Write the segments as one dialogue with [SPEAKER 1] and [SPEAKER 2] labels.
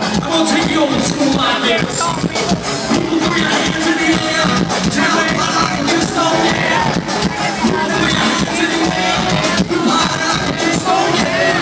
[SPEAKER 1] I'm gonna take you old school like this. People throw your hands in the air. Tell everybody you just don't care. People throw your hands in the air. You hide out, you just don't care.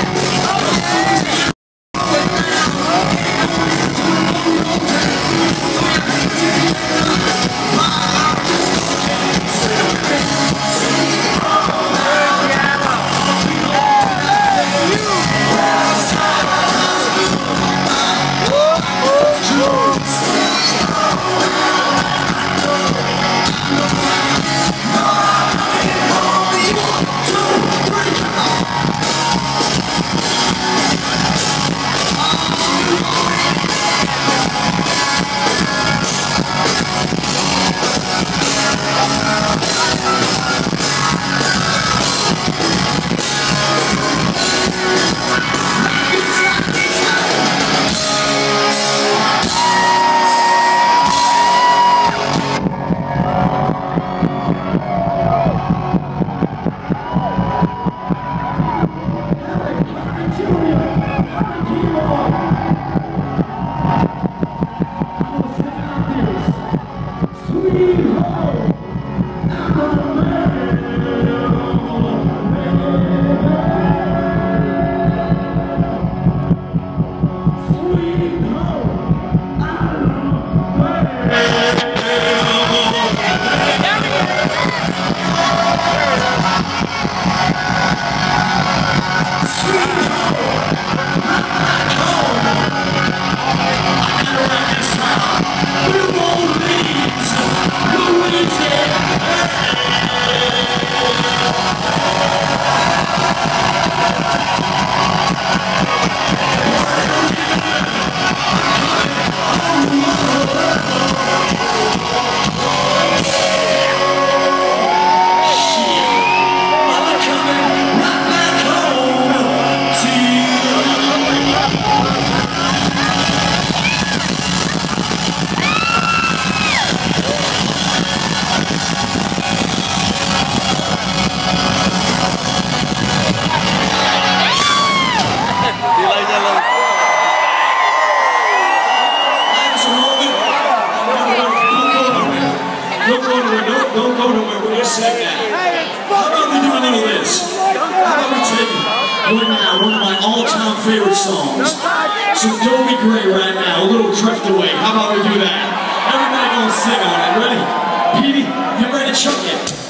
[SPEAKER 1] Don't go nowhere, we're just sitting now. How about we do a little of this? How about we take right now one of my all-time favorite songs, some Dobie Gray right now, a little Drift Away. How about we do that? Everybody gonna sing on it, ready? Petey, you ready to chuck it?